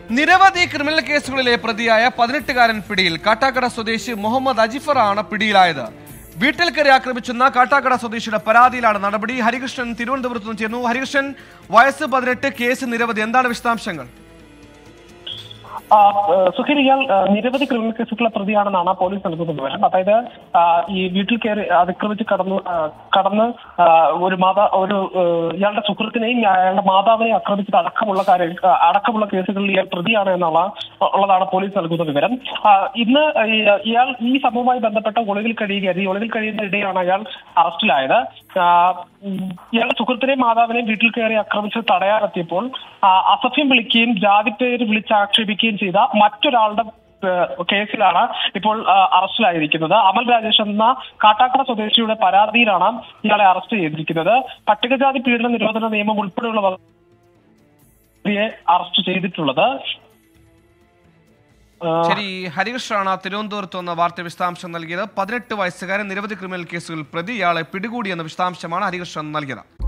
നിരവധി ക്രിമിനൽ കേസുകളിലെ പ്രതിയായ 18-കാരൻ പിടിയിൽ. കാട്ടാക്കട സ്വദേശി മുഹമ്മദ് അജിഫറാണ് പിടിയിലായത്. വീട്ടിൽ കയറി ആക്രമിച്ചെന്ന കാട്ടാക്കട സ്വദേശിയുടെ പരാതിയിലാണ് നടപടി. ഹരികൃഷ്ണൻ തിരുവനന്തപുരത്ത് നിന്ന് ചേർന്നു. ഹരികൃഷ്ണൻ, വയസ്സ് 18, കേസ് നിരവധി, എന്താണ് വിശദാംശങ്ങൾ? സുഖീർ, ഇയാൾ നിരവധി ക്രിമിനൽ കേസുകളെ പ്രതിയാണെന്നാണ് പോലീസ് നൽകുന്ന വിവരം. അതായത് ഈ വീട്ടിൽ കയറി അതിക്രമിച്ച് കടന്ന് ഇയാളുടെ സുഹൃത്തിനെയും അയാളുടെ മാതാവിനെയും ആക്രമിച്ചത് അടക്കമുള്ള കേസുകളിൽ ഇയാൾ പ്രതിയാണ് ഉള്ളതാണ് പോലീസ് നൽകുന്ന വിവരം. ഇന്ന് ഇയാൾ ഈ സംഭവവുമായി ബന്ധപ്പെട്ട ഒളിവിൽ കഴിയുന്ന ഇടയാണ് അയാൾ അറസ്റ്റിലായത്. ഇയാളുടെ സുഹൃത്തിനെയും മാതാവിനെയും വീട്ടിൽ കയറി ആക്രമിച്ചത് തടയാനെത്തിയപ്പോൾ അസഭ്യം വിളിക്കുകയും ജാതിപ്പേര് വിളിച്ചാക്ഷേപിക്കുകയും ചെയ്ത മറ്റൊരാളുടെ കേസിലാണ് ഇപ്പോൾ അറസ്റ്റിലായിരിക്കുന്നത്. അമൽ രാജേഷ് എന്ന കാട്ടാക്കട സ്വദേശിയുടെ പരാതിയിലാണ് ഇയാളെ അറസ്റ്റ് ചെയ്തിരിക്കുന്നത്. പട്ടികജാതി പീഡന നിരോധന നിയമം ഉൾപ്പെടെയുള്ള അറസ്റ്റ് ചെയ്തിട്ടുള്ളത്. ശരി, ഹരികൃഷ്ണനാണ് തിരുവനന്തപുരത്ത് വന്ന വാർത്ത വിശദാംശം നൽകിയത്. 18 വയസ്സുകാരൻ നിരവധി ക്രിമിനൽ കേസുകളിൽ പ്രതി, ഇയാളെ പിടികൂടിയെന്ന വിശദാംശമാണ് ഹരികൃഷ്ണൻ നൽകിയത്.